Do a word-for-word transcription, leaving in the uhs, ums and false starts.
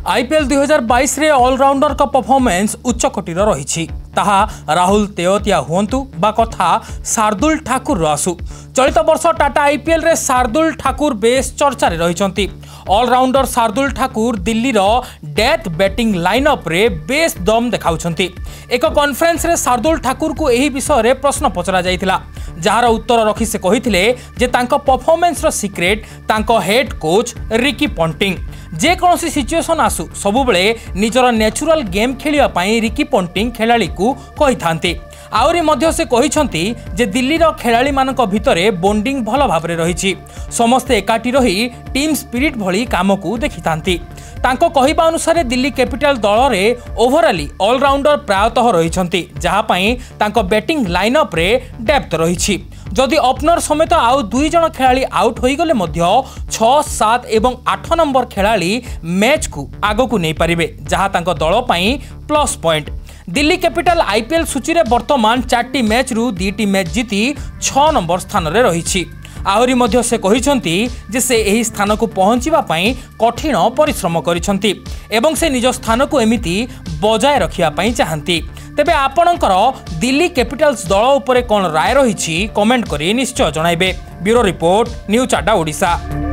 IPL दुई हजार बाईस रे ऑलराउंडर का परफॉर्मेंस उच्च कोटीर रही। ताहा राहुल तेवतिया हुंतु बा कथा शार्दुल ठाकुर आसु। चलित वर्ष टाटा आईपीएल रे शार्दुल ठाकुर बेस चर्चा रे रहिचंती। ऑलराउंडर शार्दुल ठाकुर दिल्ली रो डेथ बैटिंग लाइनअप रे बेस दम देखाउछंती। एक कॉन्फ्रेंस रे शार्दुल ठाकुर को एही विषय रे प्रश्न पचरा जाइतिला, जार उत्तर रखी से कहिथिले जे तांको परफॉर्मेंस रो सीक्रेट तांको हेड कोच रिकी पॉन्टिंग। जे कोनोसी सिचुएशन आसु सबु बेले निजर नेचुरल गेम खेलिया पई रिकी पॉन्टिंग खेलाड़ी को कहि थांती। आउरी मध्य से कहिसंती जे दिल्ली रो खेलाड़ी मानक भितरे बॉन्डिंग भल भाबरे रहिछि। समस्ते एकाठी रही टीम स्पिरिट भली काम को देखि थांती। तांको कहिबा अनुसार दिल्ली कैपिटल दल रे ओवरऑली ऑलराउंडर प्रायतः रहिसंती, जहा पई तांको बैटिंग लाइनअप रे डेप्थ रहिछि। जदि ओपनर समेत आउ दुई जन खेलाड़ी आउट होई गले मध्य छह सात एवं आठ नंबर खेलाड़ी मैच को आगो को नहीं पारिबे, जहा तांको दल पई plus point. Delhi capital IPL सूची रे वर्तमान चार मैच रु दुई मैच जीति छह नंबर स्थान रे रहिछि। आहुरी मध्य से कहिसंती जे से एही स्थान को पहुंचीबा पई कठिन परिश्रम करिसंती एवं से निज स्थान को एमिति बजाय रखिया पई चाहंती। तेबे आपणकर दिल्ली कैपिटल्स दल उपरे कोन राय रहिछि कमेंट करी निश्चय जणाइबे। ब्यूरो रिपोर्ट, न्यूज अड्डा ओडिशा।